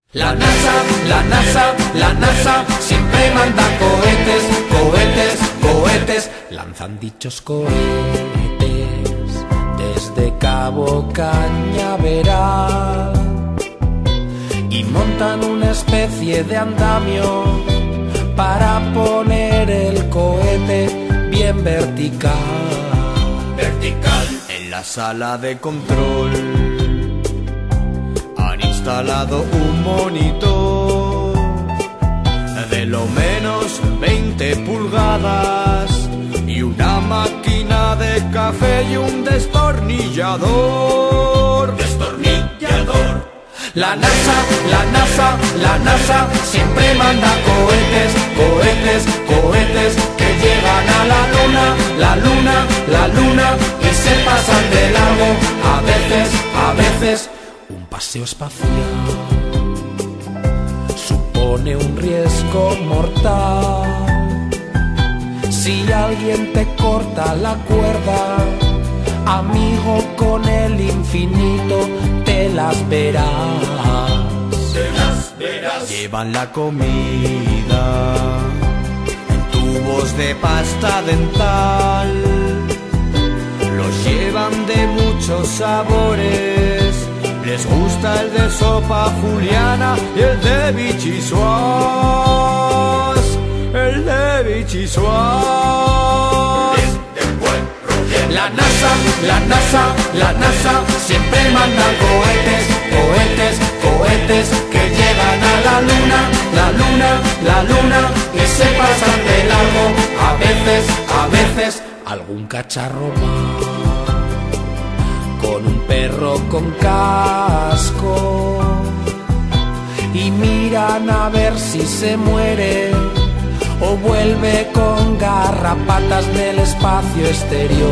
La NASA, la NASA, la NASA siempre manda cohetes, cohetes, cohetes. Lanzan dichos cohetes desde Cabo Cañaveral y montan una especie de andamio para poner el cohete bien vertical. Vertical. En la sala de control han instalado un monitor de lo menos 20 pulgadas y una máquina de café y un destornillador. Destornillador. La NASA, la NASA, la NASA siempre manda cohetes, cohetes, cohetes que llegan a la luna, la luna, la luna y se pasan de largo. A veces, un paseo espacial supone un riesgo mortal. Si alguien te corta la cuerda, amigo, con el infinito te las verás. Te las verás. Llevan la comida en tubos de pasta dental. Los llevan de muchos sabores. Les gusta el de sopa juliana y el de bichisuas. El de bichisuas. La NASA, la NASA, la NASA siempre manda cohetes, cohetes, cohetes que llegan a la luna, la luna, la luna y se pasan de largo. A veces, algún cacharro más con un perro con casco y miran a ver si se muere o vuelve con garrapatas del espacio exterior.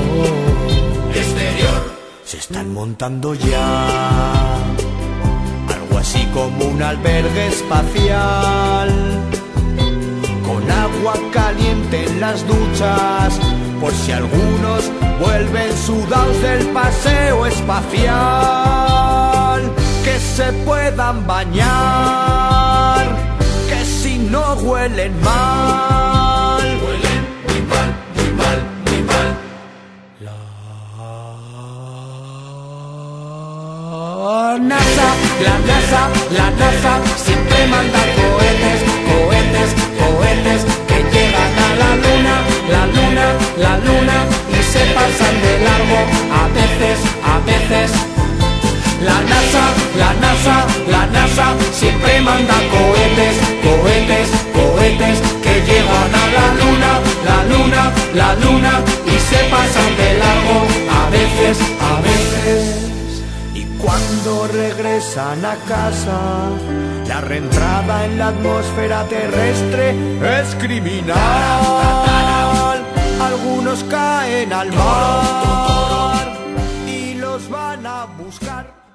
Se están montando ya algo así como un albergue espacial, con agua caliente en las duchas, por si algunos vuelven sudados del paseo espacial. Que se puedan bañar, que si no huelen mal. Huelen muy mal, muy mal, muy mal. La NASA, la NASA, la NASA siempre manda cohetes, cohetes, cohetes que llegan a la luna, la luna, la luna y se pasan de largo. A veces, la NASA, la NASA, la NASA siempre manda cohetes, cohetes, cohetes que llegan a la luna, la luna, la luna y se pasan de largo. A veces. Y cuando regresan a casa, la reentrada en la atmósfera terrestre es criminal. Algunos caen al mar y los van a buscar.